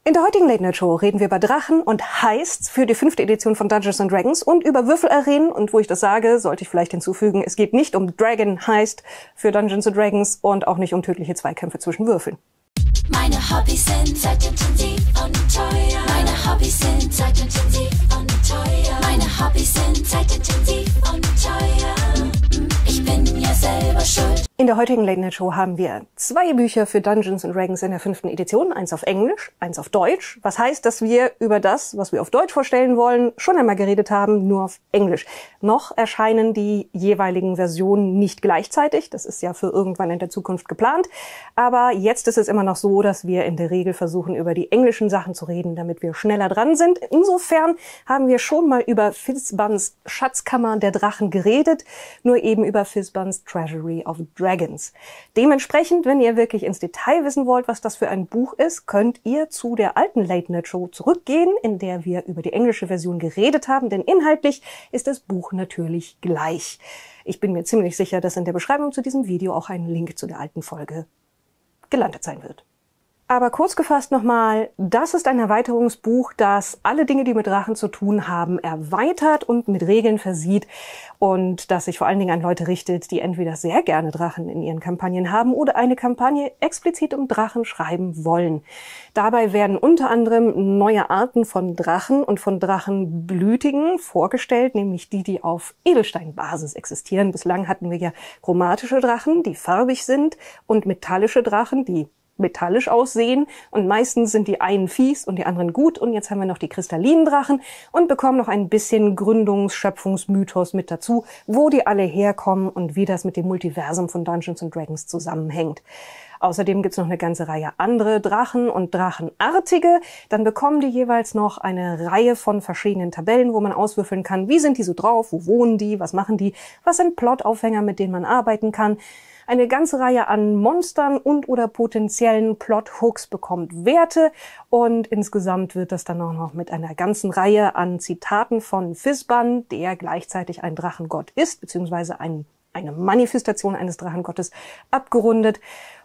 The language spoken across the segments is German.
In der heutigen Late Night Show reden wir über Drachen und Heists für die 5. Edition von Dungeons & Dragons und über Würfelarenen. Und wo ich das sage, sollte ich vielleicht hinzufügen, es geht nicht um Dragon Heist für Dungeons & Dragons und auch nicht um tödliche Zweikämpfe zwischen Würfeln. Meine Hobbys sind zeitintensiv und teuer. Meine Hobbys sind zeitintensiv und teuer. Meine Hobbys sind zeitintensiv und teuer. Ich bin ja selber schuld. In der heutigen Late Night Show haben wir 2 Bücher für Dungeons & Dragons in der 5. Edition. Eins auf Englisch, eins auf Deutsch. Was heißt, dass wir über das, was wir auf Deutsch vorstellen wollen, schon einmal geredet haben, nur auf Englisch. Noch erscheinen die jeweiligen Versionen nicht gleichzeitig. Das ist ja für irgendwann in der Zukunft geplant. Aber jetzt ist es immer noch so, dass wir in der Regel versuchen, über die englischen Sachen zu reden, damit wir schneller dran sind. Insofern haben wir schon mal über Fizbans Schatzkammer der Drachen geredet, nur eben über Fizbans Treasury of Dragons. Dementsprechend, wenn ihr wirklich ins Detail wissen wollt, was das für ein Buch ist, könnt ihr zu der alten Late Night Show zurückgehen, in der wir über die englische Version geredet haben, denn inhaltlich ist das Buch natürlich gleich. Ich bin mir ziemlich sicher, dass in der Beschreibung zu diesem Video auch ein Link zu der alten Folge gelandet sein wird. Aber kurz gefasst nochmal, das ist ein Erweiterungsbuch, das alle Dinge, die mit Drachen zu tun haben, erweitert und mit Regeln versieht und das sich vor allen Dingen an Leute richtet, die entweder sehr gerne Drachen in ihren Kampagnen haben oder eine Kampagne explizit um Drachen schreiben wollen. Dabei werden unter anderem neue Arten von Drachen und von Drachenblütigen vorgestellt, nämlich die auf Edelsteinbasis existieren. Bislang hatten wir ja chromatische Drachen, die farbig sind, und metallische Drachen, die metallisch aussehen, und meistens sind die einen fies und die anderen gut, und jetzt haben wir noch die kristallinen Drachen und bekommen noch ein bisschen Schöpfungsmythos mit dazu, wo die alle herkommen und wie das mit dem Multiversum von Dungeons & Dragons zusammenhängt. Außerdem gibt's noch eine ganze Reihe andere Drachen und Drachenartige. Dann bekommen die jeweils noch eine Reihe von verschiedenen Tabellen, wo man auswürfeln kann, wie sind die so drauf, wo wohnen die, was machen die, was sind Plotaufhänger, mit denen man arbeiten kann. Eine ganze Reihe an Monstern und oder potenziellen Plot-Hooks bekommt Werte, und insgesamt wird das dann auch noch mit einer ganzen Reihe an Zitaten von Fizban, der gleichzeitig ein Drachengott ist, beziehungsweise eine Manifestation eines Drachengottes, abgerundet.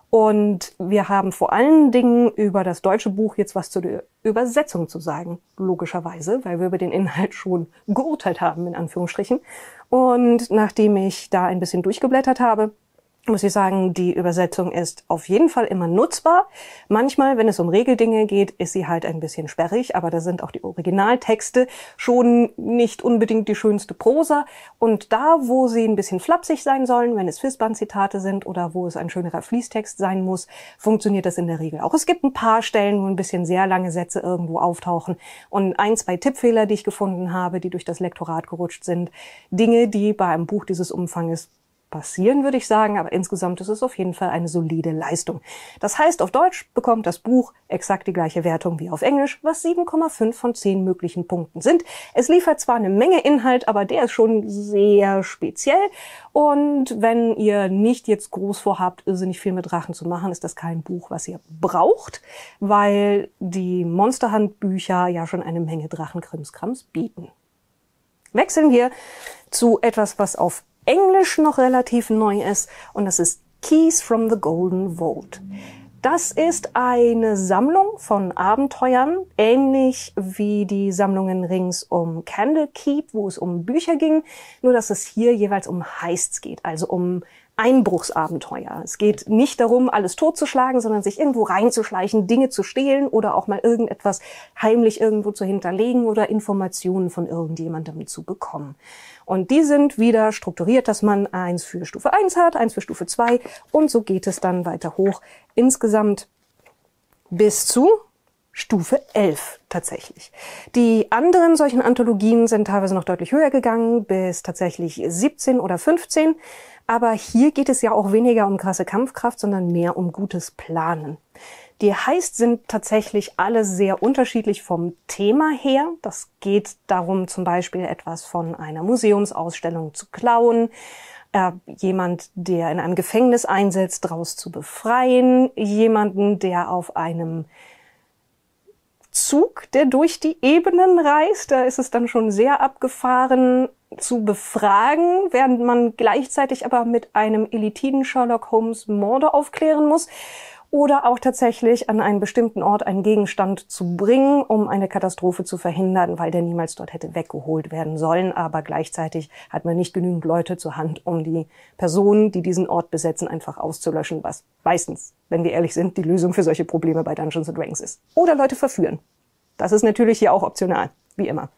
Und wir haben vor allen Dingen über das deutsche Buch jetzt was zu der Übersetzung zu sagen, logischerweise, weil wir über den Inhalt schon geurteilt haben, in Anführungsstrichen. Und nachdem ich da ein bisschen durchgeblättert habe, muss ich sagen, die Übersetzung ist auf jeden Fall immer nutzbar. Manchmal, wenn es um Regeldinge geht, ist sie halt ein bisschen sperrig, aber da sind auch die Originaltexte schon nicht unbedingt die schönste Prosa. Und da, wo sie ein bisschen flapsig sein sollen, wenn es Fizban-Zitate sind oder wo es ein schönerer Fließtext sein muss, funktioniert das in der Regel auch. Es gibt ein paar Stellen, wo ein bisschen sehr lange Sätze irgendwo auftauchen und 1, 2 Tippfehler, die ich gefunden habe, die durch das Lektorat gerutscht sind. Dinge, die bei einem Buch dieses Umfanges passieren, würde ich sagen, aber insgesamt ist es auf jeden Fall eine solide Leistung. Das heißt, auf Deutsch bekommt das Buch exakt die gleiche Wertung wie auf Englisch, was 7,5 von 10 möglichen Punkten sind. Es liefert zwar eine Menge Inhalt, aber der ist schon sehr speziell, und wenn ihr nicht jetzt groß vorhabt, irrsinnig viel mit Drachen zu machen, ist das kein Buch, was ihr braucht, weil die Monsterhandbücher ja schon eine Menge Drachenkrimskrams bieten. Wechseln wir zu etwas, was auf Englisch noch relativ neu ist, und das ist Keys from the Golden Vault. Das ist eine Sammlung von Abenteuern, ähnlich wie die Sammlungen rings um Candlekeep, wo es um Bücher ging, nur dass es hier jeweils um Heists geht, also um Einbruchsabenteuer. Es geht nicht darum, alles totzuschlagen, sondern sich irgendwo reinzuschleichen, Dinge zu stehlen oder auch mal irgendetwas heimlich irgendwo zu hinterlegen oder Informationen von irgendjemandem zu bekommen. Und die sind wieder strukturiert, dass man eins für Stufe 1 hat, eins für Stufe 2, und so geht es dann weiter hoch. Insgesamt bis zu Stufe 11 tatsächlich. Die anderen solchen Anthologien sind teilweise noch deutlich höher gegangen, bis tatsächlich 17 oder 15. Aber hier geht es ja auch weniger um krasse Kampfkraft, sondern mehr um gutes Planen. Die Heists sind tatsächlich alle sehr unterschiedlich vom Thema her. Das geht darum, zum Beispiel etwas von einer Museumsausstellung zu klauen, jemand, der in einem Gefängnis einsetzt, daraus zu befreien, jemanden, der auf einem Zug, der durch die Ebenen reist, da ist es dann schon sehr abgefahren, zu befragen, während man gleichzeitig aber mit einem elitiden Sherlock Holmes Morde aufklären muss. oder auch tatsächlich an einen bestimmten Ort einen Gegenstand zu bringen, um eine Katastrophe zu verhindern, weil der niemals dort hätte weggeholt werden sollen. Aber gleichzeitig hat man nicht genügend Leute zur Hand, um die Personen, die diesen Ort besetzen, einfach auszulöschen, was meistens, wenn wir ehrlich sind, die Lösung für solche Probleme bei Dungeons & Dragons ist. Oder Leute verführen. Das ist natürlich hier auch optional, wie immer.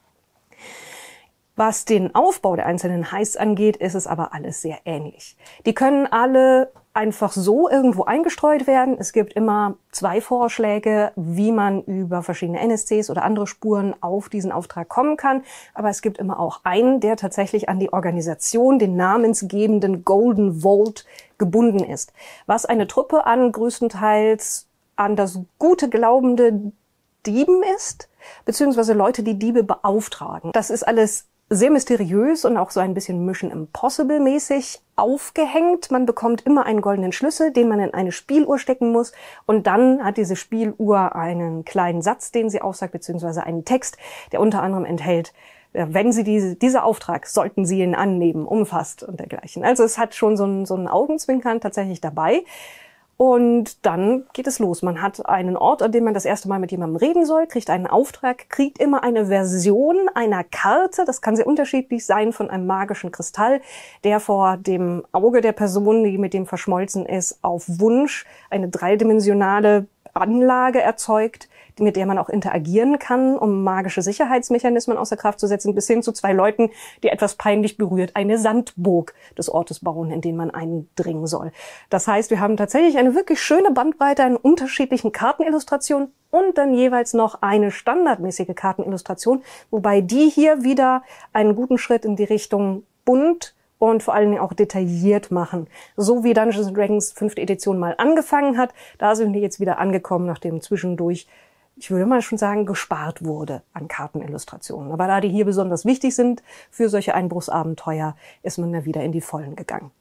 Was den Aufbau der einzelnen Heists angeht, ist es aber alles sehr ähnlich. Die können alle einfach so irgendwo eingestreut werden. Es gibt immer 2 Vorschläge, wie man über verschiedene NSCs oder andere Spuren auf diesen Auftrag kommen kann. Aber es gibt immer auch einen, der tatsächlich an die Organisation, den namensgebenden Golden Vault, gebunden ist. Was eine Truppe an größtenteils an das gute glaubende Dieben ist, beziehungsweise Leute, die Diebe beauftragen. Das ist alles sehr mysteriös und auch so ein bisschen Mission Impossible-mäßig aufgehängt. Man bekommt immer einen goldenen Schlüssel, den man in eine Spieluhr stecken muss. Und dann hat diese Spieluhr einen kleinen Satz, den sie aussagt, beziehungsweise einen Text, der unter anderem enthält, wenn Sie dieser Auftrag, sollten Sie ihn annehmen, umfasst und dergleichen. Also es hat schon so einen Augenzwinkern tatsächlich dabei. Und dann geht es los. Man hat einen Ort, an dem man das erste Mal mit jemandem reden soll, kriegt einen Auftrag, kriegt immer eine Version einer Karte. Das kann sehr unterschiedlich sein von einem magischen Kristall, der vor dem Auge der Person, die mit dem verschmolzen ist, auf Wunsch eine dreidimensionale Anlage erzeugt, mit der man auch interagieren kann, um magische Sicherheitsmechanismen außer Kraft zu setzen, bis hin zu 2 Leuten, die etwas peinlich berührt eine Sandburg des Ortes bauen, in den man eindringen soll. Das heißt, wir haben tatsächlich eine wirklich schöne Bandbreite an unterschiedlichen Kartenillustrationen und dann jeweils noch eine standardmäßige Kartenillustration, wobei die hier wieder einen guten Schritt in die Richtung bunt und vor allen Dingen auch detailliert machen. So wie Dungeons & Dragons 5. Edition mal angefangen hat, da sind die jetzt wieder angekommen, nachdem zwischendurch, ich würde mal schon sagen, gespart wurde an Kartenillustrationen. Aber da die hier besonders wichtig sind für solche Einbruchsabenteuer, ist man da wieder in die Vollen gegangen.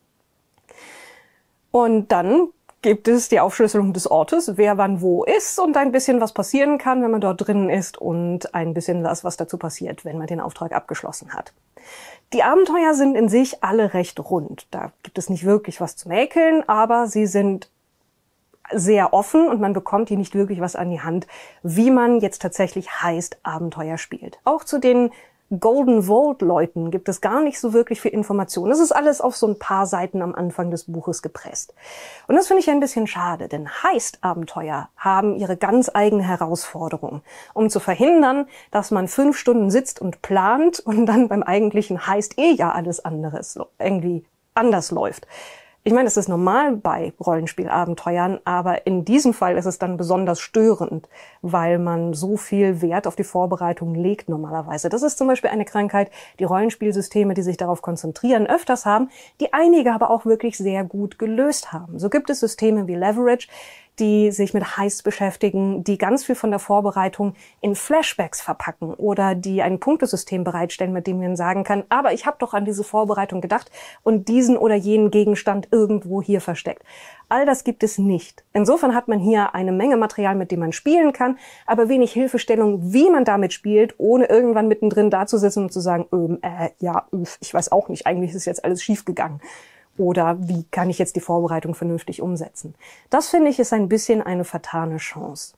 Und dann gibt es die Aufschlüsselung des Ortes, wer wann wo ist und ein bisschen was passieren kann, wenn man dort drinnen ist und ein bisschen was dazu passiert, wenn man den Auftrag abgeschlossen hat. Die Abenteuer sind in sich alle recht rund. Da gibt es nicht wirklich was zu mäkeln, aber sie sind sehr offen und man bekommt hier nicht wirklich was an die Hand, wie man jetzt tatsächlich Heist-Abenteuer spielt. Auch zu den Golden Vault-Leuten gibt es gar nicht so wirklich viel Information. Das ist alles auf so ein paar Seiten am Anfang des Buches gepresst. Und das finde ich ein bisschen schade, denn Heist-Abenteuer haben ihre ganz eigene Herausforderung, um zu verhindern, dass man 5 Stunden sitzt und plant und dann beim eigentlichen Heist ja alles anderes irgendwie anders läuft. Ich meine, das ist normal bei Rollenspielabenteuern, aber in diesem Fall ist es dann besonders störend, weil man so viel Wert auf die Vorbereitung legt normalerweise. Das ist zum Beispiel eine Krankheit, die Rollenspielsysteme, die sich darauf konzentrieren, öfters haben, die einige aber auch wirklich sehr gut gelöst haben. So gibt es Systeme wie Leverage, die sich mit Heists beschäftigen, die ganz viel von der Vorbereitung in Flashbacks verpacken oder die ein Punktesystem bereitstellen, mit dem man sagen kann, aber ich habe doch an diese Vorbereitung gedacht und diesen oder jenen Gegenstand irgendwo hier versteckt. All das gibt es nicht. Insofern hat man hier eine Menge Material, mit dem man spielen kann, aber wenig Hilfestellung, wie man damit spielt, ohne irgendwann mittendrin dazusitzen und zu sagen, ich weiß auch nicht, eigentlich ist jetzt alles schief gegangen. Oder wie kann ich jetzt die Vorbereitung vernünftig umsetzen? Das, finde ich, ist ein bisschen eine vertane Chance.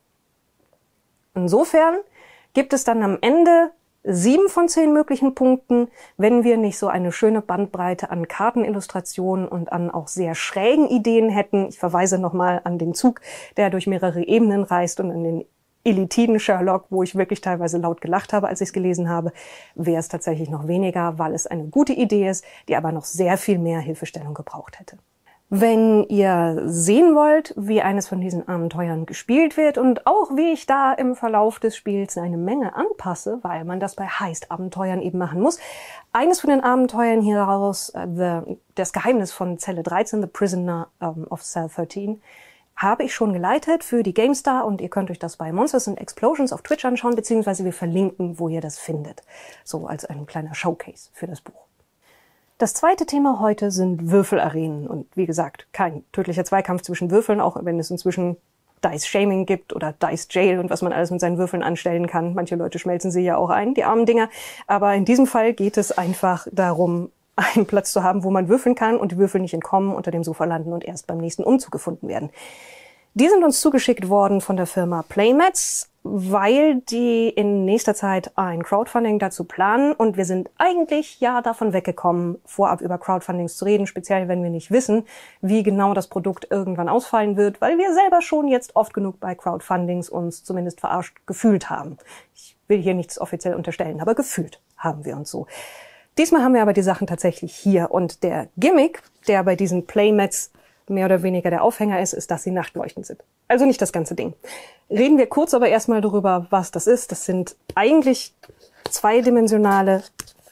Insofern gibt es dann am Ende 7 von 10 möglichen Punkten, wenn wir nicht so eine schöne Bandbreite an Kartenillustrationen und an auch sehr schrägen Ideen hätten. Ich verweise nochmal an den Zug, der durch mehrere Ebenen reist und an den elitiden Sherlock, wo ich wirklich teilweise laut gelacht habe, als ich es gelesen habe, wäre es tatsächlich noch weniger, weil es eine gute Idee ist, die aber noch sehr viel mehr Hilfestellung gebraucht hätte. Wenn ihr sehen wollt, wie eines von diesen Abenteuern gespielt wird und auch wie ich da im Verlauf des Spiels eine Menge anpasse, weil man das bei Heist-Abenteuern eben machen muss. Eines von den Abenteuern hieraus, das Geheimnis von Zelle 13, The Prisoner of Cell 13, habe ich schon geleitet für die GameStar und ihr könnt euch das bei Monsters and Explosions auf Twitch anschauen, beziehungsweise wir verlinken, wo ihr das findet. So als ein kleiner Showcase für das Buch. Das zweite Thema heute sind Würfelarenen und wie gesagt, kein tödlicher Zweikampf zwischen Würfeln, auch wenn es inzwischen Dice-Shaming gibt oder Dice-Jail und was man alles mit seinen Würfeln anstellen kann. Manche Leute schmelzen sie ja auch ein, die armen Dinger. Aber in diesem Fall geht es einfach darum, einen Platz zu haben, wo man würfeln kann und die Würfel nicht entkommen, unter dem Sofa landen und erst beim nächsten Umzug gefunden werden. Die sind uns zugeschickt worden von der Firma Playmats, weil die in nächster Zeit ein Crowdfunding dazu planen und wir sind eigentlich ja davon weggekommen, vorab über Crowdfundings zu reden, speziell wenn wir nicht wissen, wie genau das Produkt irgendwann ausfallen wird, weil wir selber schon jetzt oft genug bei Crowdfundings uns zumindest verarscht gefühlt haben. Ich will hier nichts offiziell unterstellen, aber gefühlt haben wir uns so. Diesmal haben wir aber die Sachen tatsächlich hier und der Gimmick, der bei diesen Playmats mehr oder weniger der Aufhänger ist, dass sie nachtleuchtend sind. Also nicht das ganze Ding. Reden wir kurz aber erstmal darüber, was das ist. Das sind eigentlich zweidimensionale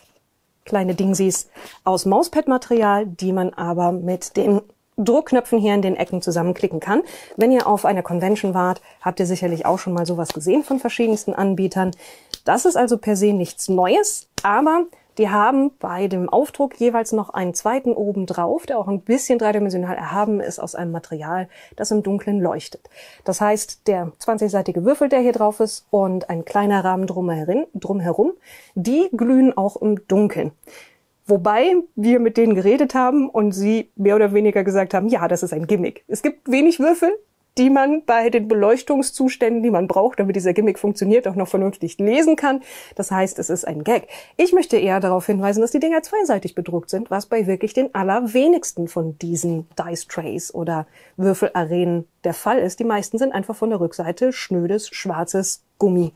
kleine Dingsies aus Mauspad-Material, die man aber mit den Druckknöpfen hier in den Ecken zusammenklicken kann. Wenn ihr auf einer Convention wart, habt ihr sicherlich auch schon mal sowas gesehen von verschiedensten Anbietern. Das ist also per se nichts Neues, aber die haben bei dem Aufdruck jeweils noch einen zweiten oben drauf, der auch ein bisschen dreidimensional erhaben ist aus einem Material, das im Dunkeln leuchtet. Das heißt, der 20-seitige Würfel, der hier drauf ist, und ein kleiner Rahmen drumherum, die glühen auch im Dunkeln. Wobei wir mit denen geredet haben und sie mehr oder weniger gesagt haben, ja, das ist ein Gimmick. Es gibt wenig Würfel, die man bei den Beleuchtungszuständen, die man braucht, damit dieser Gimmick funktioniert, auch noch vernünftig lesen kann. Das heißt, es ist ein Gag. Ich möchte eher darauf hinweisen, dass die Dinger zweiseitig bedruckt sind, was bei wirklich den allerwenigsten von diesen Dice Trays oder Würfelarenen der Fall ist. Die meisten sind einfach von der Rückseite schnödes, schwarzes Gummi.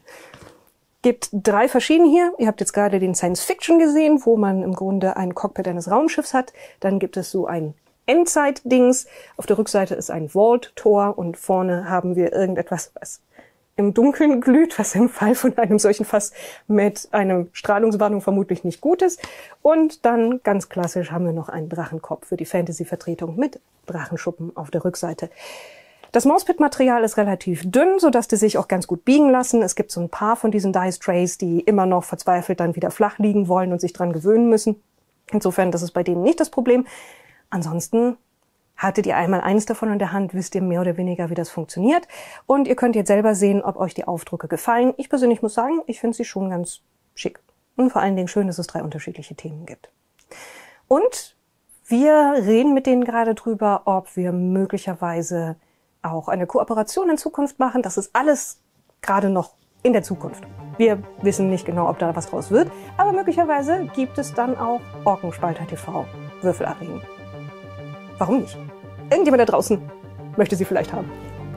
Gibt 3 verschiedene hier. Ihr habt jetzt gerade den Science Fiction gesehen, wo man im Grunde ein Cockpit eines Raumschiffs hat. Dann gibt es so ein Endzeit-Dings. Auf der Rückseite ist ein Vault-Tor und vorne haben wir irgendetwas, was im Dunkeln glüht, was im Fall von einem solchen Fass mit einer Strahlungswarnung vermutlich nicht gut ist. Und dann ganz klassisch haben wir noch einen Drachenkopf für die Fantasy-Vertretung mit Drachenschuppen auf der Rückseite. Das Mauspad-Material ist relativ dünn, sodass die sich auch ganz gut biegen lassen. Es gibt so ein paar von diesen Dice Trays, die immer noch verzweifelt dann wieder flach liegen wollen und sich dran gewöhnen müssen. Insofern, das ist bei denen nicht das Problem. Ansonsten hattet ihr einmal eins davon in der Hand, wisst ihr mehr oder weniger, wie das funktioniert. Und ihr könnt jetzt selber sehen, ob euch die Aufdrucke gefallen. Ich persönlich muss sagen, ich finde sie schon ganz schick. Und vor allen Dingen schön, dass es 3 unterschiedliche Themen gibt. Und wir reden mit denen gerade drüber, ob wir möglicherweise auch eine Kooperation in Zukunft machen. Das ist alles gerade noch in der Zukunft. Wir wissen nicht genau, ob da was draus wird, aber möglicherweise gibt es dann auch Orkenspalter TV Würfelarenen. Warum nicht? Irgendjemand da draußen möchte sie vielleicht haben.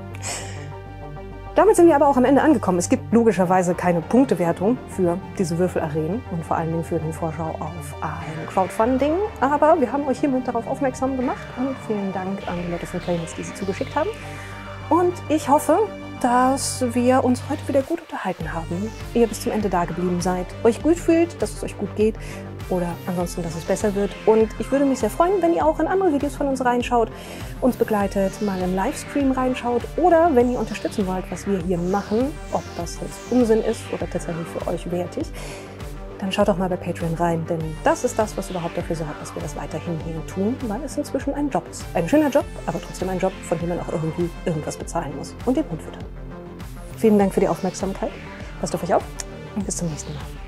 Damit sind wir aber auch am Ende angekommen. Es gibt logischerweise keine Punktewertung für diese Würfelarenen und vor allen Dingen für den Vorschau auf ein Crowdfunding. Aber wir haben euch hiermit darauf aufmerksam gemacht und vielen Dank an die Leute von Playmats, die sie zugeschickt haben. Und ich hoffe, dass wir uns heute wieder gut unterhalten haben, ihr bis zum Ende da geblieben seid, euch gut fühlt, dass es euch gut geht oder ansonsten, dass es besser wird. Und ich würde mich sehr freuen, wenn ihr auch in andere Videos von uns reinschaut, uns begleitet, mal im Livestream reinschaut oder wenn ihr unterstützen wollt, was wir hier machen, ob das jetzt Unsinn ist oder tatsächlich für euch wertig, dann schaut doch mal bei Patreon rein, denn das ist das, was überhaupt dafür sorgt, dass wir das weiterhin hier tun, weil es inzwischen ein Job ist. Ein schöner Job, aber trotzdem ein Job, von dem man auch irgendwie irgendwas bezahlen muss und den Hund füttern. Vielen Dank für die Aufmerksamkeit. Passt auf euch auf und bis zum nächsten Mal.